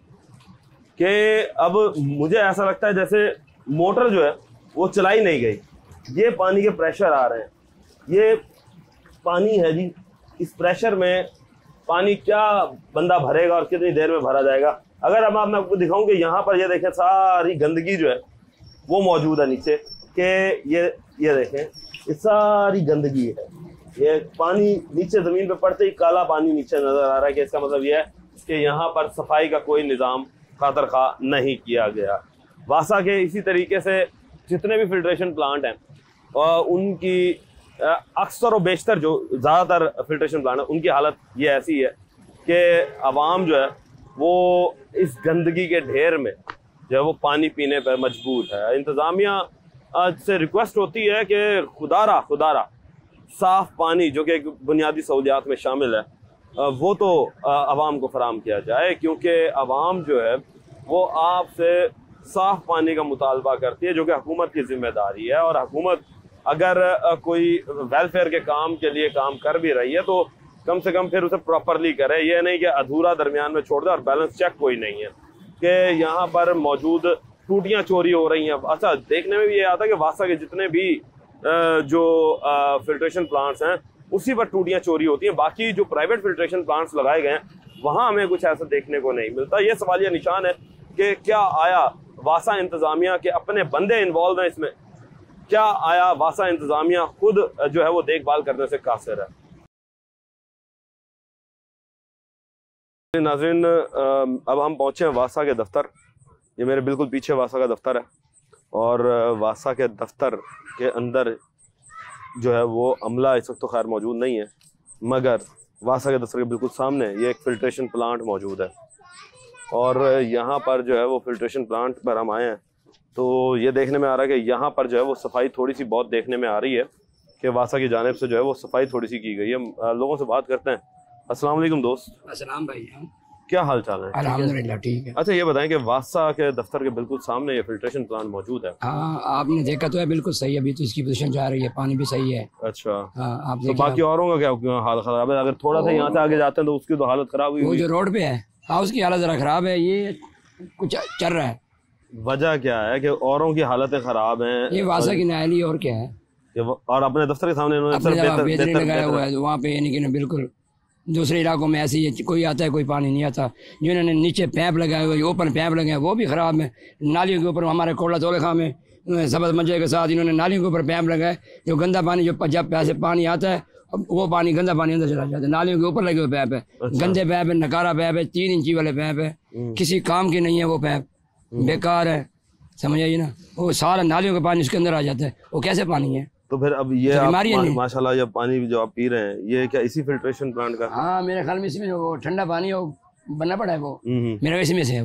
कि अब मुझे ऐसा लगता है जैसे मोटर जो है वो चलाई नहीं गई। ये पानी के प्रेशर आ रहे हैं, ये पानी है जी, इस प्रेशर में पानी क्या बंदा भरेगा और कितनी देर में भरा जाएगा। अगर अब मैं आपको दिखाऊं कि यहाँ पर ये देखें सारी गंदगी जो है वो मौजूद है नीचे, कि ये ये देखें ये सारी गंदगी है। ये पानी नीचे ज़मीन पे पड़ते ही काला पानी नीचे नज़र आ रहा है, कि इसका मतलब ये है कि यहाँ पर सफाई का कोई निज़ाम खातर खा नहीं किया गया। वासा के इसी तरीके से जितने भी फिल्ट्रेशन प्लांट हैं और उनकी अक्सर और बेशतर जो ज़्यादातर फिल्ट्रेशन प्लांट है उनकी हालत ये ऐसी है कि आवाम जो है वो इस गंदगी के ढेर में जो है वो पानी पीने पर मजबूर है। इंतज़ामिया से रिक्वेस्ट होती है कि खुदारा खुदारा साफ़ पानी जो कि एक बुनियादी सहूलियात में शामिल है वो तो आवाम को फराम किया जाए, क्योंकि आवाम जो है वो आपसे साफ़ पानी का मुतालबा करती है जो कि हुकूमत की जिम्मेदारी है। और हुकूमत अगर कोई वेलफेयर के काम के लिए काम कर भी रही है तो कम से कम फिर उसे प्रॉपरली करे, ये नहीं कि अधूरा दरमियान में छोड़ दे। और बैलेंस चेक कोई नहीं है कि यहाँ पर मौजूद टूटियाँ चोरी हो रही हैं। अच्छा, देखने में भी ये आता है कि वासा के जितने भी जो फिल्ट्रेशन प्लांट्स हैं उसी पर टूटियाँ चोरी होती हैं। बाकी जो प्राइवेट फिल्ट्रेशन प्लांट्स लगाए गए हैं वहाँ हमें कुछ ऐसा देखने को नहीं मिलता। ये सवालिया निशान है कि क्या आया वासा इंतज़ामिया के अपने बंदे इन्वॉल्व हैं इसमें, क्या आया वासा इंतज़ामिया खुद जो है वो देखभाल करने से कासिर है। नाज़रीन, अब हम पहुँचे हैं वासा के दफ्तर। ये मेरे बिल्कुल पीछे वासा का दफ्तर है और वासा के दफ्तर के अंदर जो है वो अमला इस वक्त तो खैर मौजूद नहीं है, मगर वासा के दफ्तर के बिल्कुल सामने ये एक फ़िल्ट्रेशन प्लांट मौजूद है। और यहाँ पर जो है वो फ़िल्ट्रेशन प्लांट पर हम आए हैं तो ये देखने में आ रहा है कि यहाँ पर जो है वो सफाई थोड़ी सी बहुत देखने में आ रही है कि वासा की जानिब से जो है वो सफाई थोड़ी सी की गई है। लोगों से बात करते हैं। अस्सलाम वालेकुम दोस्त। अस्सलाम भाई, क्या हाल चाल है? अल्हम्दुलिल्लाह ठीक है। अच्छा, ये बताएं कि वासा के दफ्तर के बिल्कुल सामने ये फिल्ट्रेशन प्लांट मौजूद है? हाँ, आपने देखा तो है, बिल्कुल सही। अभी तो इसकी पोजीशन जा रही है, पानी भी सही है। अच्छा, हाँ, आप तो बाकी औरों का क्या हाल खराब है? अगर थोड़ा सा यहाँ से आगे जाते हैं तो उसकी तो हालत खराब हुई। वो जो रोड पे है, हाँ, उसकी हालत जरा खराब है। ये कुछ चल रहा है। वजह क्या है कि औरों की हालतें खराब हैं? ये वासा की नायली और क्या है। और अपने दफ्तर के सामने इन्होंने लगाया हुआ है वहाँ पे, यानी कि बिल्कुल दूसरे इलाकों में ऐसे ही कोई आता है कोई पानी नहीं आता। जो इन्होंने नीचे पैप लगाए हुए, ओपन पैप लगाए वो भी ख़राब है। नालियों के ऊपर हमारे कोड़ा तोलेखा में सबज मजे के साथ इन्होंने नालियों के ऊपर पैप लगाए, जो गंदा पानी जो जब पैसे पानी आता है वो पानी गंदा पानी अंदर चला जाता है। नालियों के ऊपर लगे हुए पैप है। अच्छा। गंदे पैप है, नकारा पैप है, तीन इंची वाले पैप है, किसी काम की नहीं है वो पैप, बेकार है, समझ आइए ना। वो सारा नालियों का पानी उसके अंदर आ जाता है, वो कैसे पानी है? तो फिर अब ये आप मा, माशाल्लाह ये पानी जो आप पी रहे हैं ये क्या इसी फिल्ट्रेशन प्लांट का? हाँ, मेरे ख्याल में इसमें जो ठंडा पानी है वो बनना पड़ा है, वो मेरे इसी में से है वो।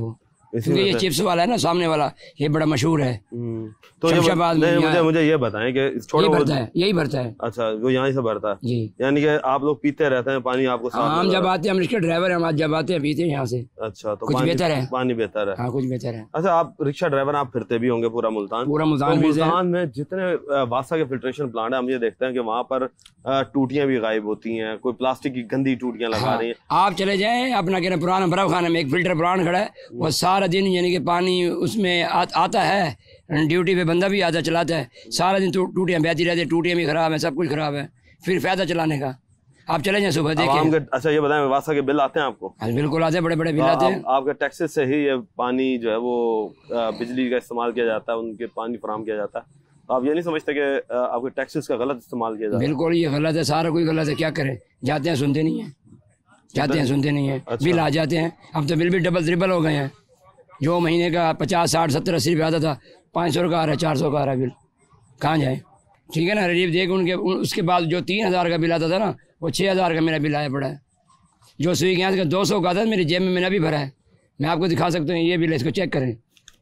क्योंकि ये चिप्स वाला है ना सामने वाला, ये बड़ा मशहूर है। तो ये नहीं, मुझे मुझे ये बताएं कि यही भरता है, यही भरता है। अच्छा, वो यहाँ से भरता है जी। यानी कि आप लोग पीते रहते हैं पानी, आपको साथ हम जब आते हैं, हम रिक्शा ड्राइवर हैं, हम जब आते हैं पीते हैं यहाँ से। अच्छा, तो कुछ बेहतर है, पानी बेहतर है। हाँ, कुछ बेहतर है। अच्छा, आप रिक्शा ड्राइवर, आप फिरते भी होंगे पूरा मुल्तान? पूरा मुल्तान, मुल्तान में जितने वासा के फिल्ट्रेशन प्लांट है, हम ये देखते हैं कि वहाँ पर टूटियां भी गायब होती हैं, कोई प्लास्टिक की गंदी टूटियां लगा रही हैं। आप चले जाएं अपना कहना पुराना बर्फ खाने में, एक फिल्टर प्लांट खड़ा है, वो सारा दिन यानी कि पानी उसमें आ, आता है, ड्यूटी पे बंदा भी आता चलाता है, सारा दिन टूटियां बहती रहती है, टूटियां भी खराब है, सब कुछ खराब है, फिर फायदा चलाने का। आप चले जाए सुबह देखिए। अच्छा, ये बताएं, वासा के बिल आते हैं आपको? हाँ, बिल्कुल आते हैं, बड़े बड़े बिल आते हैं। आपके टैक्सेस से ही ये पानी जो है वो बिजली का इस्तेमाल किया जाता है, उनके पानी फराम किया जाता है, तो आप ये नहीं समझते कि आपके टैक्सेस का गलत इस्तेमाल किया जाता है? बिल्कुल, ये गलत है, सारा कोई गलत है, क्या करें, जाते हैं सुनते नहीं है, जाते हैं सुनते नहीं है। अच्छा। बिल आ जाते हैं, अब तो बिल भी डबल ट्रिपल हो गए हैं। जो महीने का पचास साठ सत्तर अस्सी रुपये आता था, पाँच सौ का आ रहा है, चार सौ का आ रहा है बिल, कहाँ जाए? ठीक है ना, रिलीफ देख उनके। उसके बाद जो तीन हज़ार का बिल आता था ना, वो छः हज़ार का मेरा बिल आया पड़ा है। जो सुई गैस का दो सौ का था, मेरी जेब में मैंने भी भरा है, मैं आपको दिखा सकता हूँ, ये बिल, इसको चेक करें,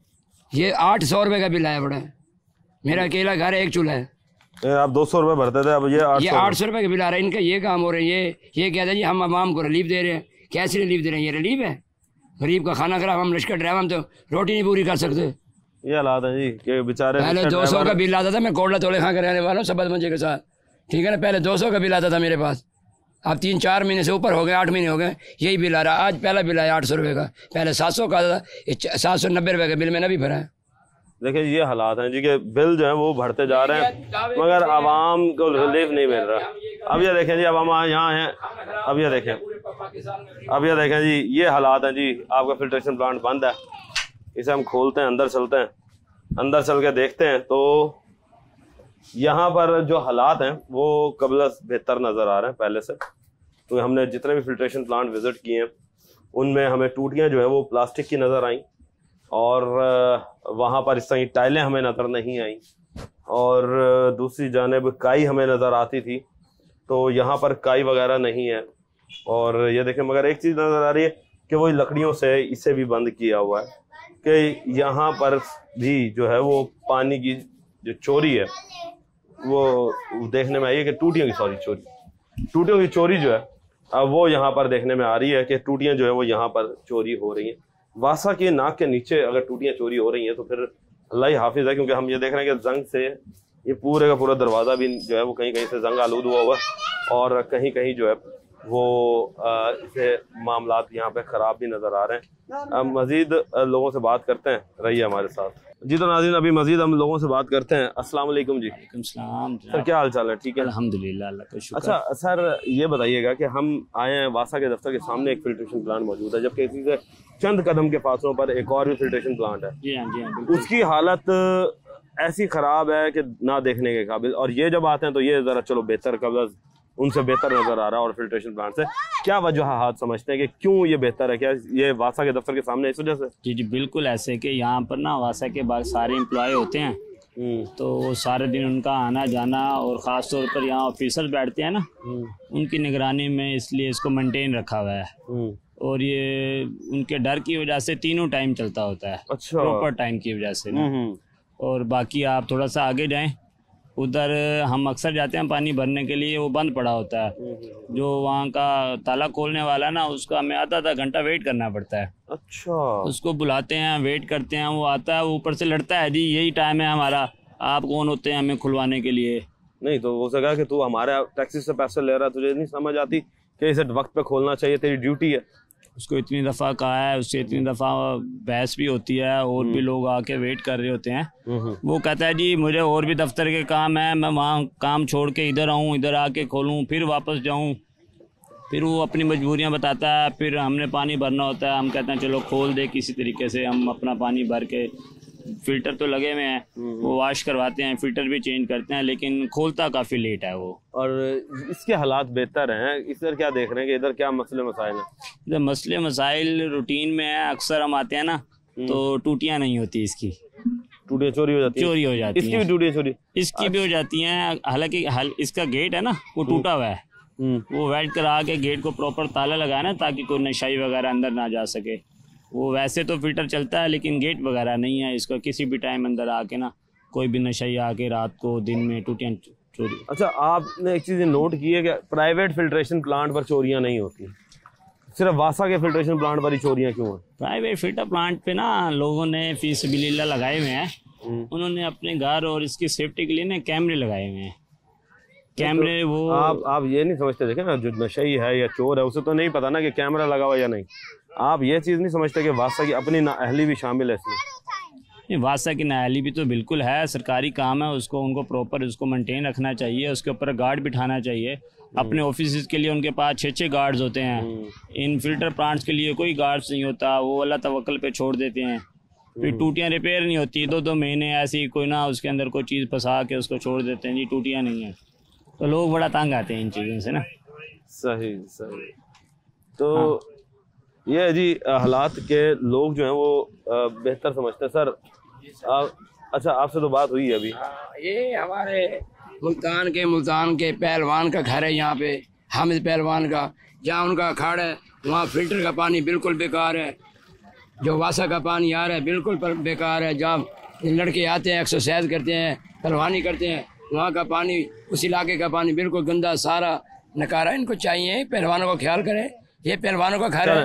ये आठ सौ रुपये का बिल आया पड़ा है। मेरा अकेला घर है, एक चूल्हा है। आप दो सौ रुपये भरते थे, अब ये आठ ये आठ सौ रुपये का बिल आ रहा है। इनका ये काम हो रहा है, ये ये कहते हैं जी हम आवाम को रिलीफ दे रहे हैं। कैसे रिलीफ दे रहे हैं? ये रिलीफ है? गरीब का खाना खराब, हम लश्कर ड्राइवर, हम तो रोटी नहीं पूरी कर सकते। ये हालात है जी कि बेचारे। पहले दो सौ का बिल आता था, मैं कोटला तोले खां के रहने वाला हूँ, सबद मंजे के साथ, ठीक है ना। पहले दो सौ का बिल आता था मेरे पास, अब तीन चार महीने से ऊपर हो गए, आठ महीने हो गए, यही बिल आ रहा है। आज पहला बिल आया आठ सौ रुपये का, पहले सात सौ का आता था, सात सौ नब्बे रुपये का बिल मैंने भी भरा है। देखिए, ये हालात हैं जी कि बिल जो है वो बढ़ते जा रहे हैं, मगर आवाम को रिलीफ नहीं मिल रहा। अब ये देखें जी, अब हम यहाँ हैं, अब ये देखें, अब ये देखें जी, ये हालात हैं जी। आपका फिल्ट्रेशन प्लांट बंद है, इसे हम खोलते हैं, अंदर चलते हैं, अंदर चल के देखते हैं, तो यहाँ पर जो हालात हैं वो कबल बेहतर नज़र आ रहे हैं पहले से। तो हमने जितने भी फिल्ट्रेशन प्लांट विज़िट किए हैं, उनमें हमें टूटियाँ जो है वो प्लास्टिक की नज़र आई, और वहाँ पर इस तरह की टाइलें हमें नज़र नहीं आई, और दूसरी जानिब काई हमें नज़र आती थी, तो यहाँ पर काई वगैरह नहीं है। और ये देखें, मगर एक चीज़ नज़र आ रही है कि वो लकड़ियों से इसे भी बंद किया हुआ है कि यहाँ पर भी जो है वो पानी की जो चोरी है वो देखने में आई है कि टूटियों की सॉरी चोरी टूटियों की चोरी जो है अब वो यहाँ पर देखने में आ रही है कि टूटियाँ जो है वो यहाँ पर चोरी हो रही हैं। वासा के नाक के नीचे अगर टूटियाँ चोरी हो रही हैं तो फिर अल्लाह ही हाफिज है, क्योंकि हम ये देख रहे हैं कि जंग से ये पूरे का पूरा दरवाज़ा भी जो है वो कहीं कहीं से जंग आलूद हुआ हुआ है, और कहीं कहीं जो है वो इसे मामलात यहाँ पे ख़राब भी नज़र आ रहे हैं। अब मज़ीद लोगों से बात करते हैं, रहिए हमारे साथ जी। तो नाज़रीन, अभी मज़ीद हम लोगों से बात करते हैं। अस्सलाम वालेकुम जी। वालेकुम सलाम सर, क्या हाल चाल है? ठीक है, अल्हम्दुलिल्लाह, अल्लाह का शुक्र। अच्छा सर, ये बताइएगा कि हम आए हैं, वासा के दफ्तर के सामने एक फिल्ट्रेशन प्लांट मौजूद है, जबकि इसी से चंद कदम के फासलों पर एक और भी फिल्ट्रेशन प्लांट है। जी हाँ, जी हाँ, उसकी हालत ऐसी ख़राब है कि ना देखने के काबिल, और ये जब आते हैं तो ये ज़रा चलो बेहतर कबल उनसे बेहतर नज़र आ रहा है। और फिल्ट्रेशन प्लांट से क्या वजूहात समझते हैं कि क्यों ये बेहतर है? क्या ये वासा के दफ्तर के सामने इस वजह से? जी जी बिल्कुल ऐसे कि यहाँ पर ना वासा के बाद सारे एम्प्लॉय होते हैं, तो सारे दिन उनका आना जाना, और ख़ास तौर पर यहाँ ऑफिसर बैठते हैं ना, उनकी निगरानी में, इसलिए इसको मेंटेन रखा हुआ है। और ये उनके डर की वजह से तीनों टाइम चलता होता है। अच्छा। प्रॉपर टाइम की वजह से ना। और बाकी आप थोड़ा सा आगे जाएं, उधर हम अक्सर जाते हैं पानी भरने के लिए, वो बंद पड़ा होता है। जो वहाँ का ताला खोलने वाला ना, उसका हमें आधा आधा घंटा वेट करना पड़ता है। अच्छा। उसको बुलाते हैं, वेट करते हैं, वो आता है, वो ऊपर से लड़ता है, जी यही टाइम है हमारा, आप कौन होते हैं हमें खुलवाने के लिए? नहीं तो हो सका कि तू हमारे टैक्सी से पैसे ले रहा, तुझे नहीं समझ आती कि इसे वक्त पे खोलना चाहिए, तेरी ड्यूटी है। उसको इतनी दफ़ा कहा है, उससे इतनी दफ़ा बहस भी होती है, और भी लोग आके वेट कर रहे होते हैं। वो कहता है जी मुझे और भी दफ्तर के काम है, मैं वहाँ काम छोड़ के इधर आऊँ, इधर आके खोलूँ, फिर वापस जाऊँ। फिर वो अपनी मजबूरियाँ बताता है, फिर हमने पानी भरना होता है, हम कहते हैं चलो खोल दे किसी तरीके से, हम अपना पानी भर के, फिल्टर तो लगे हुए हैं, वो वॉश करवाते हैं, फिल्टर भी चेंज करते हैं, लेकिन खोलता काफ़ी लेट है वो। और इसके हालात बेहतर हैं, इधर क्या देख रहे हैं कि इधर क्या मसले मसाइल हैं? इधर मसले मसाइल रूटीन में है, अक्सर हम आते हैं ना तो टूटियाँ नहीं होती, इसकी टूटियाँ चोरी हो जाती हैं। चोरी हो जाती इसकी भी टूटियाँ चोरी इसकी भी हो जाती हैं। हालांकि हाल इसका गेट है ना वो टूटा हुआ है, वो वेल्ड करा के गेट को प्रॉपर ताला लगाया ना, ताकि कोई नशाई वगैरह अंदर ना जा सके। वो वैसे तो फिल्टर चलता है लेकिन गेट वगैरह नहीं है इसका, किसी भी टाइम अंदर आके ना कोई भी नशा आके रात को दिन में टूटियाँ चोरी। अच्छा, आपने एक चीज़ नोट की है कि प्राइवेट फिल्ट्रेशन प्लांट पर चोरियाँ नहीं होती, सिर्फ वासा के फिल्ट्रेशन प्लांट पर ही चोरियाँ क्यों हैं? प्राइवेट फिल्टर प्लांट पे ना लोगों ने फीस बिल्ला लगाए हुए हैं, उन्होंने अपने घर और इसकी सेफ्टी के लिए ना कैमरे लगाए हुए हैं। कैमरे तो वो आप आप ये नहीं समझते, देखें ना, जो नशई है या चोर है उसे तो नहीं पता ना कि कैमरा लगा हुआ या नहीं। आप ये चीज़ नहीं समझते कि वासा की अपनी नाअहली भी शामिल है इसमें? नहीं, वासा की नाअहली भी तो बिल्कुल है, सरकारी काम है, उसको उनको प्रॉपर उसको मेंटेन रखना चाहिए, उसके ऊपर गार्ड बिठाना चाहिए। अपने ऑफिस के लिए उनके पास छः छः गार्ड्स होते हैं, इन फिल्टर प्लांट्स के लिए कोई गार्ड्स नहीं होता, वो अल्लाह तवक्कल पे छोड़ देते हैं। फिर टूटियाँ रिपेयर नहीं होती, दो दो महीने ऐसी कोई ना उसके अंदर कोई चीज़ फंसा के उसको छोड़ देते हैं, जी टूटियाँ नहीं है, तो लोग बड़ा तंग आते हैं इन चीज़ों से ना। सही सही। तो हाँ। ये जी हालात के लोग जो हैं वो बेहतर समझते हैं। सर आ, अच्छा, आपसे तो बात हुई है अभी। ये हमारे मुल्तान के मुल्तान के पहलवान का घर है यहाँ पे, हामिद पहलवान का, जहाँ उनका अखाड़ा है वहाँ फिल्टर का पानी बिल्कुल बेकार है, जो वासा का पानी आ रहा है बिल्कुल बेकार है। जहाँ लड़के आते हैं एक्सरसाइज करते हैं पहलवानी करते हैं वहाँ का पानी, उस इलाके का पानी बिल्कुल गंदा सारा नकारा। इनको चाहिए पहलवानों का ख्याल करें, ये पहलवानों का घर है।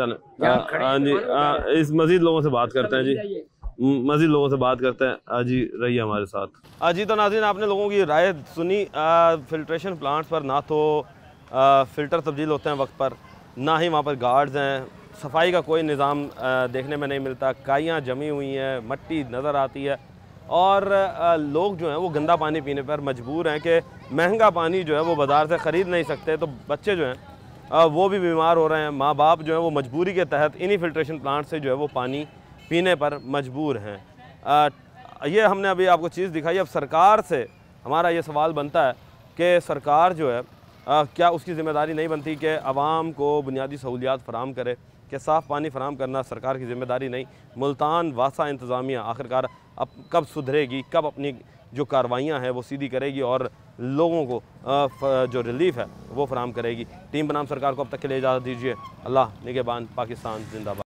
हाँ जी, इस मजीद लोगों से बात करते हैं जी, मजीद लोगों से बात करते हैं। आजी रहिए हमारे साथ। आजी तो नाज़रीन, आपने लोगों की राय सुनी। फिल्ट्रेशन प्लांट्स पर ना तो आ, फ़िल्टर तब्दील होते हैं वक्त पर, ना ही वहाँ पर गार्ड्स हैं, सफाई का कोई निज़ाम देखने में नहीं मिलता, काइयाँ जमी हुई हैं, मट्टी नज़र आती है, और आ, लोग जो हैं वो गंदा पानी पीने पर मजबूर हैं कि महंगा पानी जो है वो बाज़ार से ख़रीद नहीं सकते, तो बच्चे जो हैं आ, वो भी बीमार हो रहे हैं। माँ बाप जो है वो मजबूरी के तहत इन्हीं फ़िल्ट्रेशन प्लांट से जो है वो पानी पीने पर मजबूर हैं। आ, ये हमने अभी आपको चीज़ दिखाई। अब सरकार से हमारा ये सवाल बनता है कि सरकार जो है आ, क्या उसकी ज़िम्मेदारी नहीं बनती कि आवाम को बुनियादी सहूलियात फ़राम करे, कि साफ़ पानी फ़राम करना सरकार की ज़िम्मेदारी नहीं? मुल्तान वासा इंतज़ामिया आखिरकार अब कब सुधरेगी, कब अपनी जो कार्रवाइयाँ हैं वो सीधी करेगी और लोगों को आ, जो रिलीफ़ है वो फ़राम करेगी? टीम बनाम सरकार को अब तक के लिए इजाज़त दीजिए। अल्लाह निगहबान, पाकिस्तान जिंदाबाद।